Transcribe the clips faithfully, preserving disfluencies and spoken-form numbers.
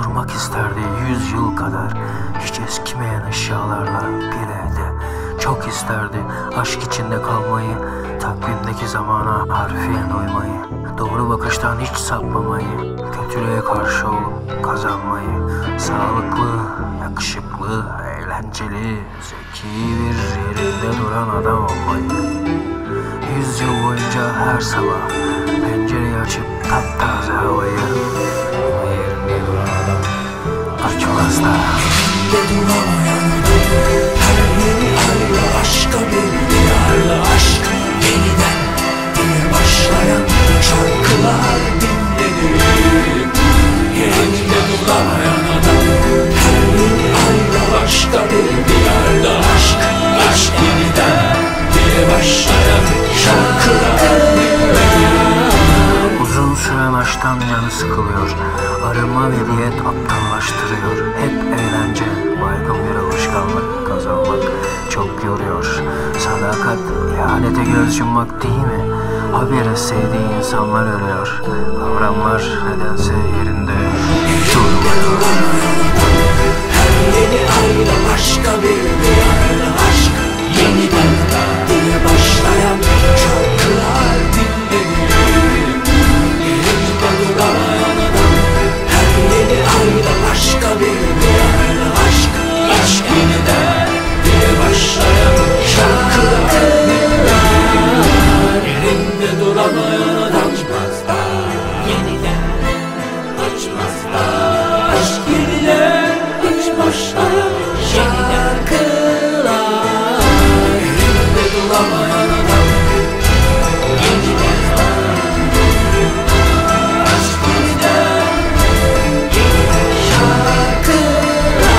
durmak isterdi yüz yıl kadar, hiç eskimeyen eşyalarla bir evde. Çok isterdi aşk içinde kalmayı, takvimdeki zamana harfiyen uymayı, doğru bakıştan hiç sapmamayı, kötülüğe karşı olup kazanmayı, sağlıklı, yakışıklı, eğlenceli, zeki bir yerinde duran adam olmayı. Yüz yıl boyunca her sabah pencereyi açıp taptaze havayı, ama yerinde duran adam açmaz da. Yerinde duramayan adam, her yeni ayla aşka bir diyarla aşk yeniden diye başlayan şarkılar dinlenir. Yerinde duramayan adam, her yeni ayla başka bir diyarla aşk, aşk yeniden diye başlayan şarkılar dinlenir. Uzun süren aşktan canı sıkılıyor, arınma ve diyet aptallaştırıyor. Hep eğlence, baygın bir alışkanlık kazanmak çok yoruyor. Sadakat, ihanete göz yummak değil mi? Habire sevdiği insanlar ölüyor. Kavramlar nedense yerinde durmuyor. Her yeni ayla başka bir diyarla aşk yeniden diye başlayan şarkılar dinlenir. Yerinde duramayan adam, her yeni ayla başka bir diyarla aşk, aşk yeniden diye başlayan şarkılar dinlenir. Yerinde duramayan adam yeniden açmaz da aşk yeniden başlayan şarkılar. Yerinde duramayan adam yeniden aşk yeniden şarkılar.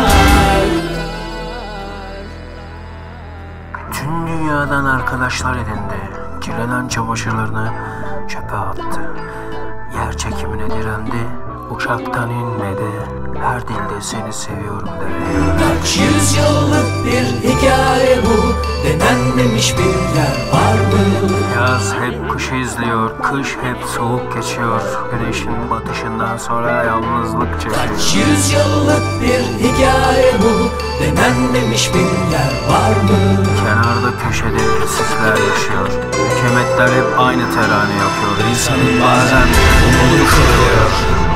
Bütün dünyadan arkadaşlar edindi. Kirlenen çamaşırlarını çöpe attı. Yer çekimine direndi. Uçaktan inmedi. Her dilde seni seviyorum dedi. Kaç yüzyıllık bir hikaye bu, denenmemiş bir yer var mı? Yaz hep kışı izliyor, kış hep soğuk geçiyor. Güneşin batışından sonra yalnızlık çekiyor. Kaç yüzyıllık bir hikaye bu, denenmemiş bir yer var mı? Kenarda köşede sisler yaşıyor. Hükümetler hep aynı terane yapıyor. İnsanın bazen umudu kırılıyor.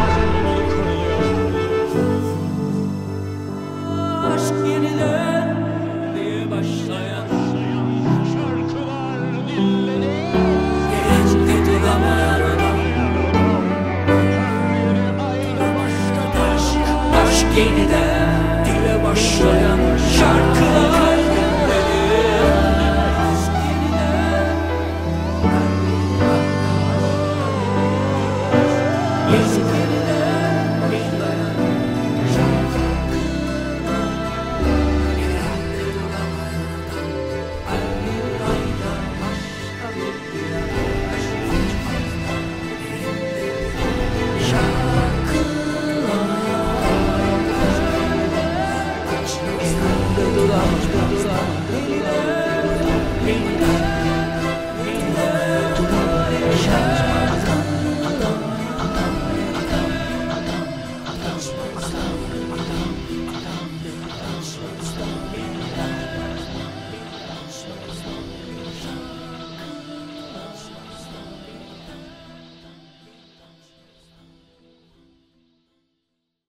Aşk yeniden diye başlayan şarkılar dinlenir. Yerinde duramayan adam, aşk, aşk yeniden diye başlayan şarkılar